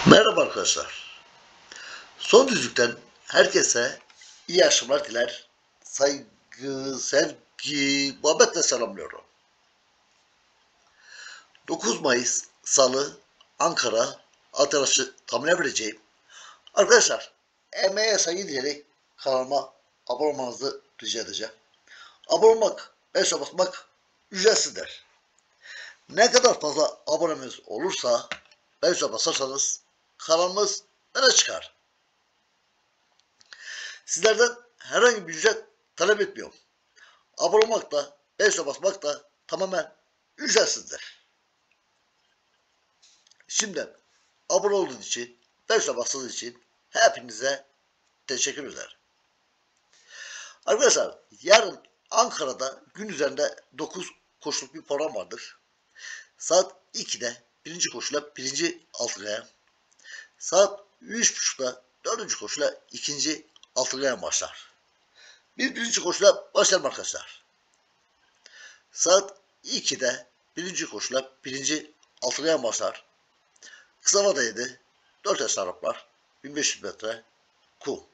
Merhaba arkadaşlar. Son düzlükten herkese iyi akşamlar diler. Saygı, sevgi, muhabbetle selamlıyorum. 9 Mayıs Salı Ankara arkadaşı tahmin vereceğim. Arkadaşlar emeğe saygı diyerek kanalıma abone olmanızı rica edeceğim. Abone olmak, beğen basmak ücretsizdir. Ne kadar fazla abonemiz olursa beğen basarsanız kanalımız öne çıkar. Sizlerden herhangi bir ücret talep etmiyorum. Abone olmak da, beğen basmak da tamamen ücretsizdir. Şimdi abone olduğunuz için, beğen bastığınız için hepinize teşekkür ederim. Arkadaşlar yarın Ankara'da gün üzerinde 9 koşuluk bir program vardır. Saat 2'de birinci koşuyla birinci altılıya, saat 3.30'da dördüncü koşuyla ikinci altılıya başlar. Birinci koşuyla başlayalım arkadaşlar. Saat 2'de birinci koşuyla birinci altılıya başlar. Kısa vadeydi. 4 yaş Araplar. 1500 metre kum.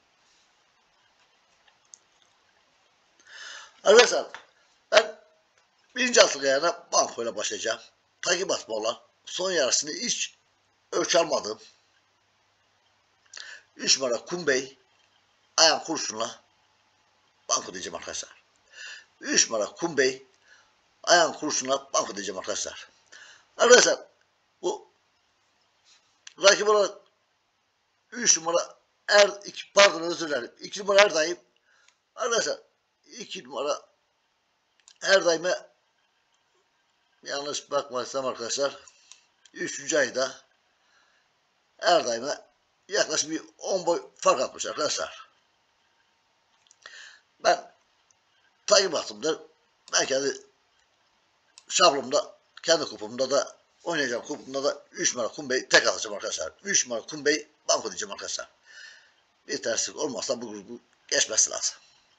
Arkadaşlar ben birinci altılıya bankoyla başlayacağım. Takip atma olan son yarısını hiç ölçü almadım. 3 numara Kumbey ayağın kurşunla banko diyeceğim arkadaşlar. 3 numara Kumbey ayağın kurşunla banko diyeceğim arkadaşlar. Arkadaşlar bu rakip olarak 3 numara pardon özür dilerim. 2 numara Erdayım. Arkadaşlar 2 numara Erdayım'a yanlış bakmazsam arkadaşlar 3. ayda Erdayım'a yaklaşık bir 10 boy fark atmış arkadaşlar. Ben takip attımdır. Ben kendi şablonumda, kendi kupumda da oynayacağım kupumda da 3 numara Kumbey tek alacağım arkadaşlar. 3 numara Kumbey banko diyeceğim arkadaşlar. Bir terslik olmazsa bu grubu geçmesi lazım.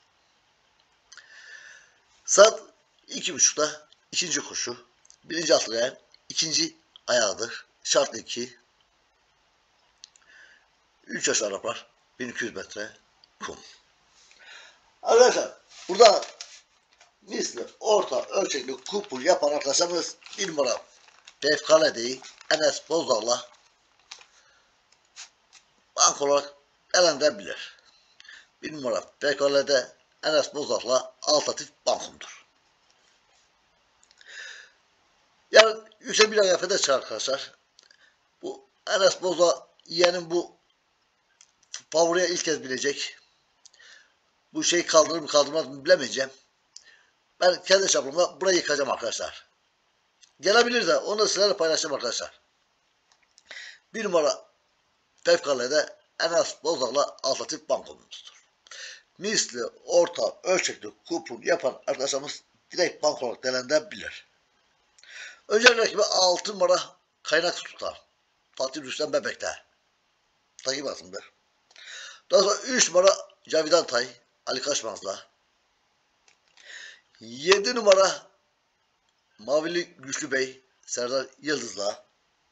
Saat 2.30'da ikinci koşu. Birinci atlayan ikinci ayağıdır. Şartlı 2. 3 yaş Araplar. 1200 metre kum. Arkadaşlar burada misli orta ölçekli kupul yapan arkadaşlarımız 1 numara Fevkalade'yi Enes Bozdar'la bank olarak elendirebilir. 1 numara Fevkalade Enes Bozdar'la alternatif bankumdur. Yarın yüksek bir ayafede çıkar arkadaşlar. Bu Enes Bozdar yeğenin bu favoriye ilk kez bilecek. Bu şey kaldırır mı kaldırmaz mı bilemeyeceğim. Ben kendi çapımda burayı yıkacağım arkadaşlar. Gelebilir de onu da sizlerle paylaşacağım arkadaşlar. 1 numara Fevkalade Enes Bozdar'la alternatif bankomuzdur. Misli orta ölçekli kupon yapan arkadaşlarımız direkt bank olarak değerlendirebilir. Önce rakibi 6 numara Kaynak tutar. Fatih Rüstem Bebek'te. Takip atımdır. Daha sonra 3 numara Cavidan Tay Ali Kaçmaz'la. 7 numara Mavili Güçlü Bey Serdar Yıldız'la.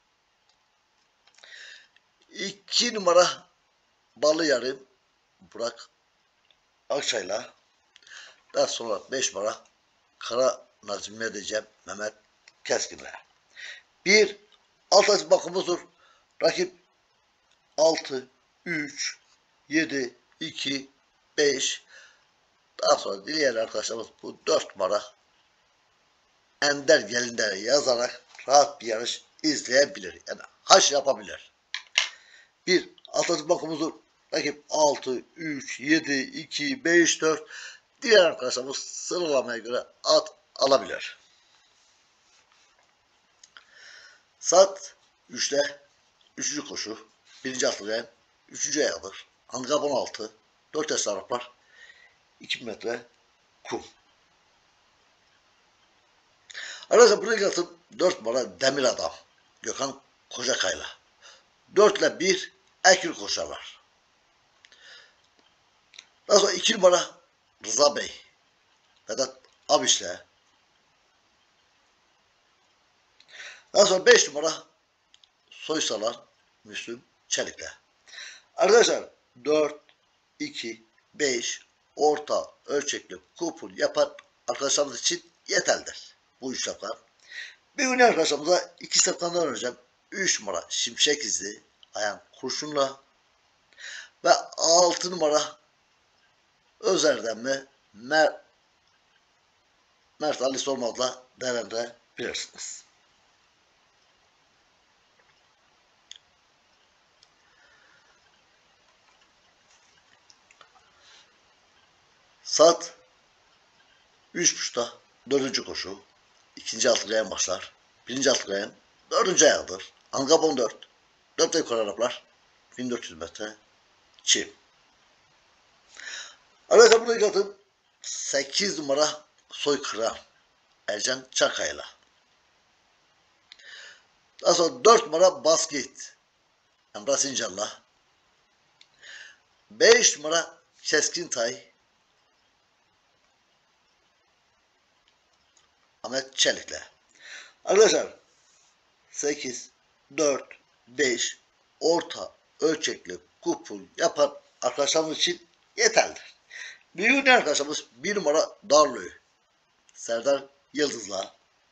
2 numara Ballı Yarım Burak Akçay'la. Daha sonra 5 numara Kara Nazmi diyeceğim Mehmet Keskin'le. Bir alt bakımızdır. Rakip 6, 3, 7, 2, 5. Daha sonra dileyen arkadaşlarımız bu 4 numara Ender Gelinler'e yazarak rahat bir yarış izleyebilir. Yani haş yapabilir. Bir alt bakımızdır. Rakip 6, 3, 7, 2, 5, 4. Diğer arkadaşlarımız sıralamaya göre at alabilir. Saat 3'te 3. koşu. 1. atlayan 3. ayağıdır. Handikap 16. 4 yaş Araplar. 2 metre kum. Arkadaşlar buraya atım 4 numara Demir Adam. Gökhan Kocakay'la. 4 ile 1 ekil koşarlar. Daha sonra 2 numara Rıza Bey. Vedat Abiş'le. Daha sonra 5 numara Soysalar Müslüm Çelik'le. Arkadaşlar 4, 2, 5 orta ölçekli kupon yapan arkadaşlarımız için yeterlidir. Bu 3 safkan. Bir gün arkadaşlarımıza 2 safkandan öğreneceğim. 3 numara şimşek izli ayağın kurşunla ve 6 numara Özer'den mi Mert Ali Solmaz'la değerlendirebilirsiniz. Saat 3.30'da 4. koşu. 2. altı gayen başlar. 1. altı gayen 4. ayağıdır. Angab 14. 4 ve yukarı Araplar 1400 metre çim. Arkadaşlar burada ilk atım 8 numara Soykıran Ercan Çakay'la. Daha sonra 4 numara Basket Emrah Sincan'la. 5 numara Keskin Tay Ahmet Çelik'le. Arkadaşlar 8, 4, 5 orta ölçekli kupon yapan arkadaşlarımız için yeterlidir. Bir arkadaşlarımız 1 numara Darlı'yı Serdar Yıldız'la.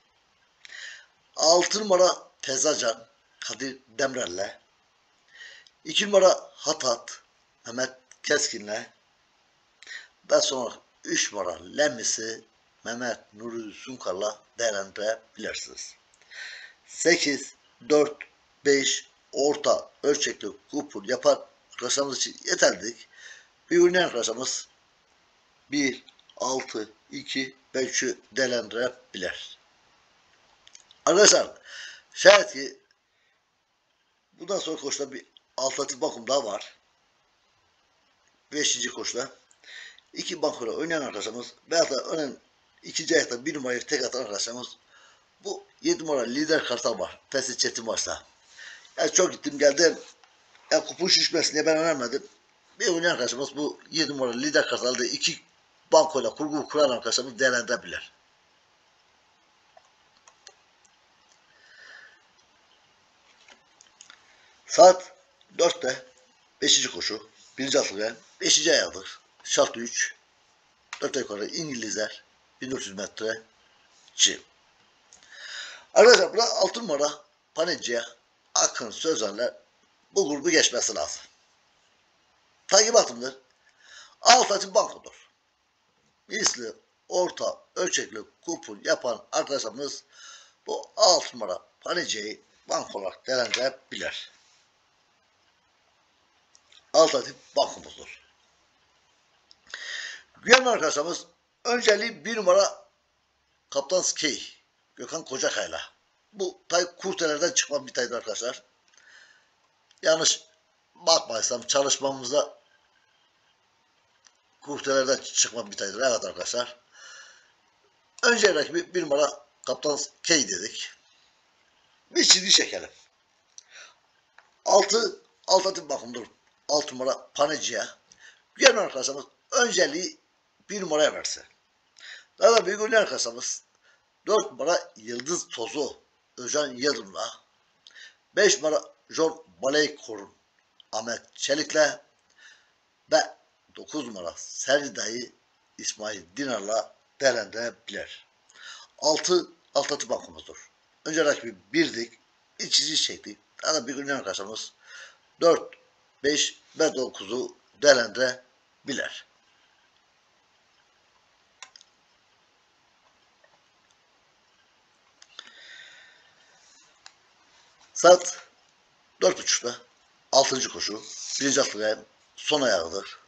6 numara Tezacan Kadir Demirel'le. 2 numara Hatat Mehmet Keskin'le. Ve sonra 3 numara Lemmisi Mehmet Nuri Sunkar'la değerlendirebilirsiniz. 8, 4, 5 orta ölçekli kupon yapan arkadaşlarımız için yeterlidir. Bir oynayan arkadaşlarımız 1, 6, 2 ve 3'ü değerlendirebilir. Arkadaşlar şayet ki bundan sonra koşuda bir alternatif bakım daha var. 5. koşuda 2 bankora oynayan arkadaşlarımız veya da önen 2. ayakta 1 numarayı tek atan arkadaşlarımız bu 7 numara lider kartal var. Fesli Çetin varsa. Yani çok gittim geldim. Yani kupon şişmesin diye ben önermedim. Bir oynayan arkadaşımız bu 7 numara lider kartalda 2 bankoyla kurgu kuran arkadaşlarımız değerlendirebilir. Saat 4'te 5. koşu 1. atlıya 5. ayağıdır. Şartlı 3 4 yukarı İngilizler 1400 metre çim. Arkadaşlar burada 6 numara Paneci'ye Akın Sözenler bu grubu geçmesi lazım. Takip atımdır. Alternatif bankodur. Misli orta ölçekli kupon yapan arkadaşlarımız bu 6 numara Paneci'yi bank olarak değerlendirebilir. Alternatif bankomuzdur. Güvenli arkadaşlarımız önceliği 1 numara Kaptan Skey Gökhan Kocakay'la. Bu tay kurtelerden çıkma bir taydı arkadaşlar. Yanlış bakmaysam çalışmamızda kurtelerden çıkma bir taydır. Evet arkadaşlar. Önce rakibi 1 numara Kaptan Skey dedik. Bir çizgi çekelim. 6 alternatif bakımdır. 6 numara Paneci'ye. Güvenli arkadaşlarımız önceliği 1 numaraya verse. Daha da büyük oynayan arkadaşlarımız 4 numara Yıldız Tozu Özcan Yıldırım'la. 5 numara John Baleykor'un Ahmet Çelik'le ve 9 numara Serdayı İsmail Dinar'la değerlendirebilir. 6 alternatif bankomuzdur. Önce rakibi 1'dik. İçici çektik. Daha da büyük oynayan arkadaşlarımız 4, 5 ve 9'u değerlendirebilir. Saat 4.30'da 6. koşu 1. atlıya son ayağıdır.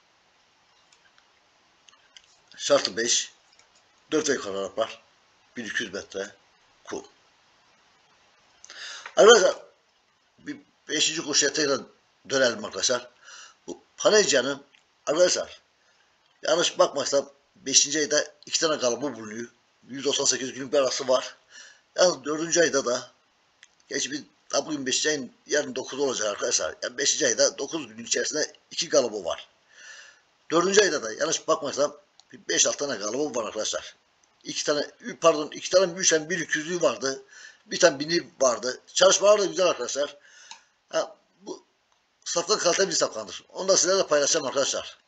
Şartı 5 4 ve yukarı Araplar 1200 metre kum. Arkadaşlar bir 5. koşuya tekrar dönelim arkadaşlar. Bu Panecia'nın arkadaşlar yanlış bakmazsam 5. ayda 2 tane kalıbı bulunuyor. 198 günlük bir arası var. Yalnız 4. ayda da geç bir bugün 5. ayın yarın 9 olacak arkadaşlar. Yani 5. ayda 9 günün içerisinde 2 kalıbı var. 4. ayda da yanlış bakmazsam 5-6 tane kalıbı var arkadaşlar. 2 tane pardon 2 tane büyüşen bir 200'lüğü vardı. Bir tane bini vardı. Çalışmalar da güzel arkadaşlar. Bu safkan kalite bir safkandır. Onu da sizlerle paylaşacağım arkadaşlar.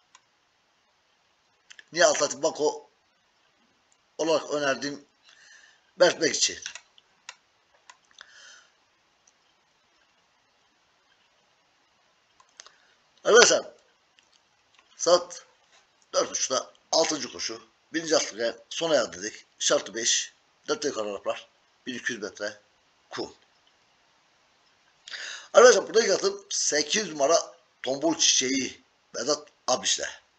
Niye Alternatif Banko olarak önerdiğim belirtmek için. Arkadaşlar saat 4.30'da 6. koşu. 1. atlıya sona erdirdik. Şartı 5. 4 yukarı Araplar. 1200 metre kum. Arkadaşlar burada yatıp 8 numara Tombul Çiçeği Vedat Abiş'le.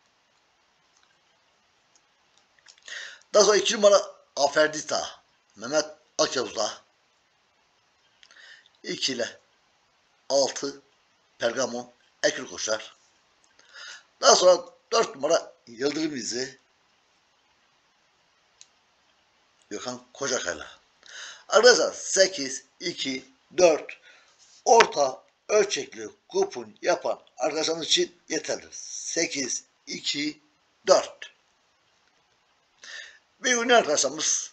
Daha sonra 2 numara Aferdita Mehmet Akyavuz'la. 2 ile 6 Pergamon Ekür koşar. Daha sonra 4 numara Yıldırım İzi Gökhan Kocakay'la. Arkadaşlar 8, 2, 4 orta ölçekli kupon yapan arkadaşlarımız için yeterlidir. 8, 2, 4. Bir ünlü arkadaşlarımız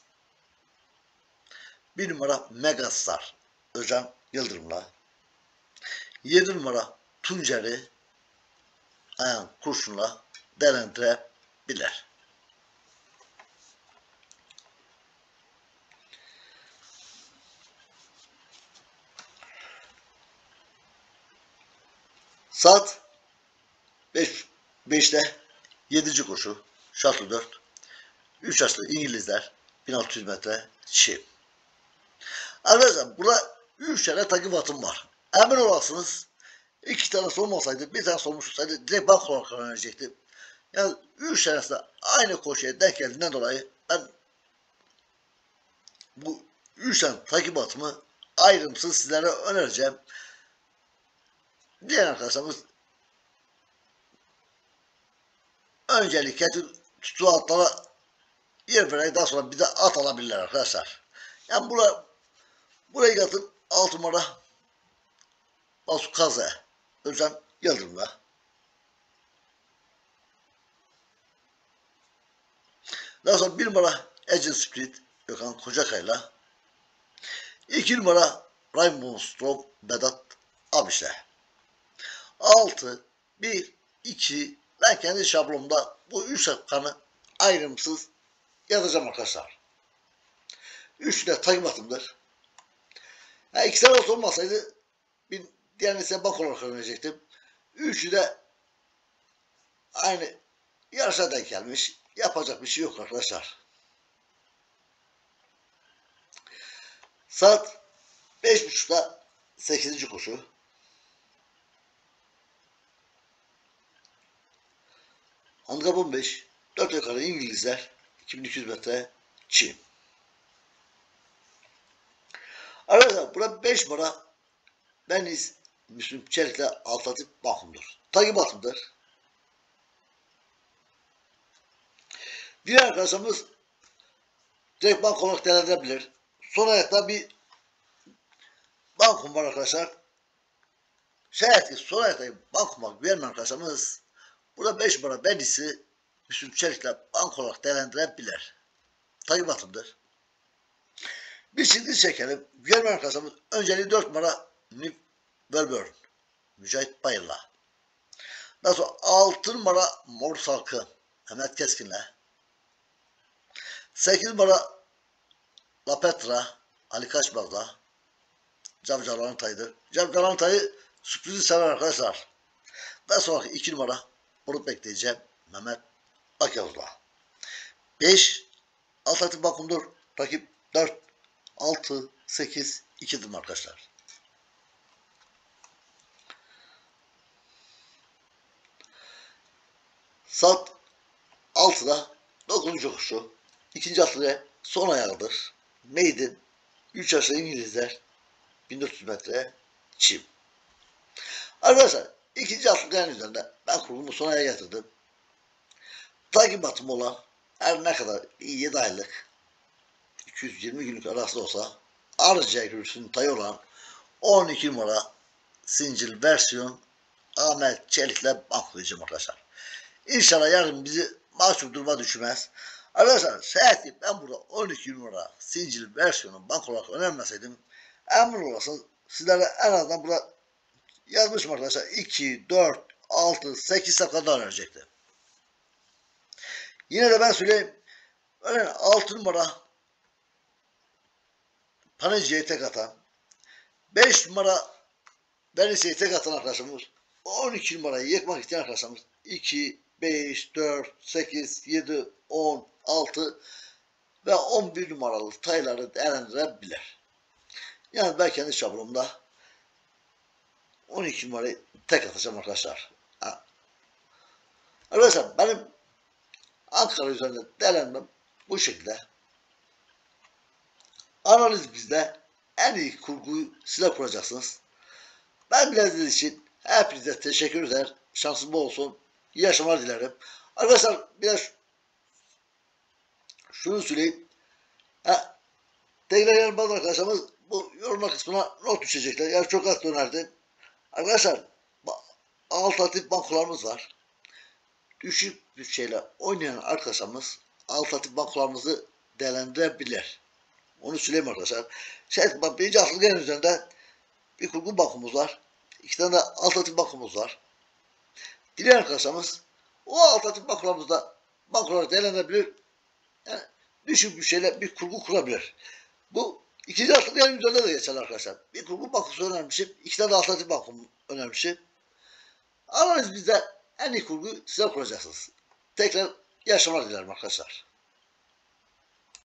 1 numara Megastar Özcan Yıldırım'la. 7 numara Tuncer'i Ayhan Kurşun'la değerlendirebilir. Saat 5'te 7. koşu şartlı 4. 3 yaşlı İngilizler 1600 metre çim. Arkadaşlar burada 3 tane takip atım var. Emin olasınız 2 tane sormasaydı, bir tane sormuş olsaydı direkt bank olarak öğrenecektim. Yani 3 tanesi de aynı koşuya denk geldiğinden dolayı ben bu 3 tane takip atımı ayrımsız sizlere önereceğim. Diğer arkadaşlarımız öncelikle tutu atlara yer vererek daha sonra bir de at alabilirler arkadaşlar. Yani buraya yatıp 6 numara Basukaze Özcan Yıldırım'la. Daha sonra 1 numara Agent Spirit Gökhan Kocakay'la. 2 numara Rainbow Storm Vedat Abiş'le. 6, 1, 2 ben kendi şablonumda bu 3 hakkını ayrımsız yazacağım arkadaşlar. 3 de takip atımdır. Yani 2 tane olmasaydı bir diğerini size bank olarak öğrenecektim. 3'ü de aynı yarışa denk gelmiş. Yapacak bir şey yok arkadaşlar. Saat 5.30'da 8. koşu. Handikap 15. 4 yukarı İngilizler. 2200 metre çim. Arkadaşlar burada 5 numara Beniz Müslüm Çelik'le Alternatif Bankum'dur. Takip atımdır. Diğer arkadaşlarımız direkt bank olarak değerlendirebilir. Son ayakta bir bankum var arkadaşlar. Şayet ki son ayakta bankum vermeyen arkadaşlarımız burada 5 numara Beniz'i Müslüm Çelik'le bank olarak değerlendirebilir. Takip atımdır. Bir çizgi çekelim. Vermeyen arkadaşlarımız önceliği 4 numara New Melbourne Mücahit Bayır'la. Daha sonra 6 numara Mor Salkı Mehmet Keskin'le. 8 numara La Petra Ali Kaçmaz'la. Cavcalan Tay'dır. Cavcalan Tay'ı sürprizi sever arkadaşlar. Daha sonra 2 numara Bulut bekleyeceğim Mehmet Akyavuz'la. 5 Alternatif Bankum'dur. Rakip 4 6 8 2'dir arkadaşlar. Saat 6'da 9. koşu. 2. atlıya son ayağıdır. Maiden 3 yaşlı İngilizler 1400 metre çim. Arkadaşlar 2. atlıların üzerinde ben kurulumu son ayağa getirdim. Takip atım olan her ne kadar 7 aylık 220 günlük arası olsa Arıca Gürüsü'nün tayı olan 12 numara Sincil versiyon Ahmet Çelik'le banklayacağım arkadaşlar. İnşallah yarın bizi mahcup duruma düşmez. Arkadaşlar şayet ki ben burada 12 numara Sincil versiyonu bank olarak önermeseydim emin olasınız sizlere en azından burada yazmışım arkadaşlar. 2, 4, 6, 8 safhadan öğrenecekti. Yine de ben söyleyeyim. Örneğin 6 numara panelciye tek atan, 5 numara Verince'ye tek atan arkadaşımız, 12 numarayı yıkmak isteyen arkadaşımız 2, 5, 4, 8, 7, 10, 6 ve 11 numaralı tayları değerlendirebilir. Yani ben kendi çapımda 12 numarayı tek atacağım arkadaşlar. Arkadaşlar benim Ankara üzerinde değerlendirmem bu şekilde. Analiz bizde, en iyi kurguyu size kuracaksınız. Ben bildiğiniz için hepinize teşekkür eder. Şansınız bol olsun. İyi yaşamlar dilerim. Arkadaşlar biraz şunu söyleyeyim. Tekrar bazı arkadaşlarımız bu yorumlar kısmına not düşecekler. Yani çok az önerdim. Arkadaşlar alternatif bankolarımız var. Düşük bütçeyle oynayan arkadaşlarımız alternatif bankolarımızı değerlendirebilir. Onu söyleyeyim arkadaşlar. Birinci akıl gelen üzerinde bir kurgu bankomuz var. 2 tane de alternatif bankomuz var. Dileyen arkadaşlarımız o alternatif bankoları değerlendirebilir. Yani düşük bütçeyle bir kurgu kurabilir. Bu ikinci akıl gelen üzerinde de geçerli arkadaşlar. Bir kurgu bankosu önermişim. 2 tane de alternatif bankom önermişim. Analiz bizde en iyi kurguyu size kuracaksınız. Tekrar iyi akşamlar dilerim arkadaşlar.